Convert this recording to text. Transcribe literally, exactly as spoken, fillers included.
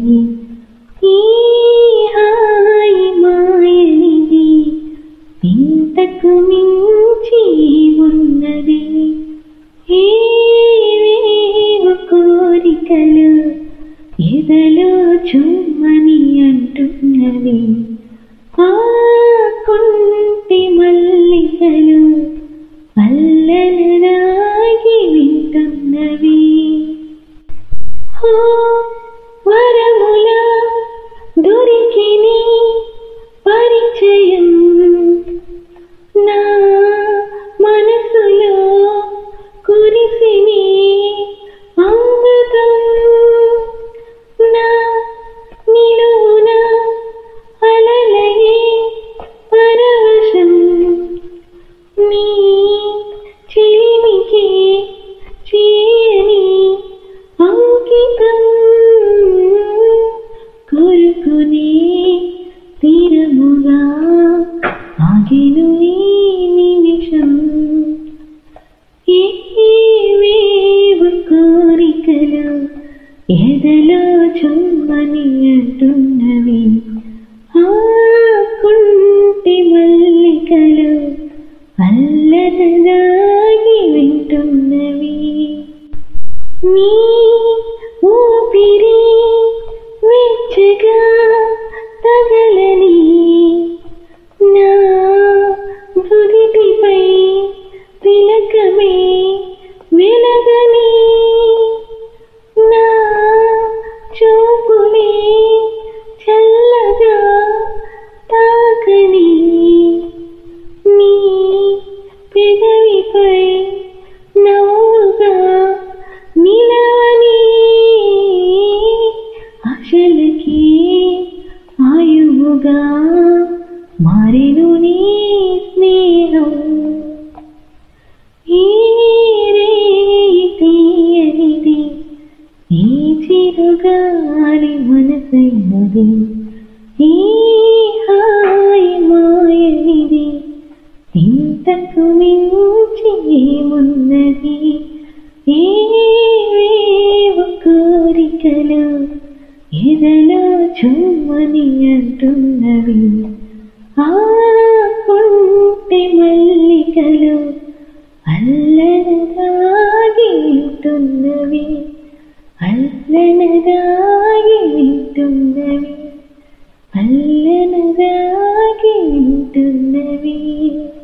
ఈ హాయి మాయనిది ఇంతకు మించి ఉన్నది ఏవేవో కోరికలు ఎదలో చుమ్మని అంటున్నవి ఆ కుంటి మల్లికలు అల్లనరాగి వింటున్నవి వరముల దొరికిని పరిచయం నా మనసులో కురిసిని అమృతం నా నిలువున అలలయే పరవశం నీ చిలిమికి చేయని అంకితం కోరుకునే తీరముగా ఆగిను ఈ నిమిషం ఏవేవో కోరికలు ఎదలో చుమ్మని అంటున్నవి ఆ కుంటి మల్లికలు అల్లనదాగి వింటున్నవి నీ ఊపిరి వెచ్చగా తగలని నా భుజటిపై తిలకమే వెలగని నా చూపులే చల్లగా తాకని నీ పెదవిపై నవ్వుగా నిలవని ఆశలకి ఆయువుగా మారెను నీ స్నేహం ఈ రేయి తీయనిది ఈ చిరుగాలి మనసైనది ఈ హాయి మాయనిది ఇంతకు మించి ఏమున్నది ఏవేవో కోరికలు ఎదలో చుమ్మని అంటున్నవి ఆ కుంటి మల్లికలు అల్లనదాగి వింటున్నవి అల్లనదాగి వింటున్నవి అల్లనదాగి వింటున్నవి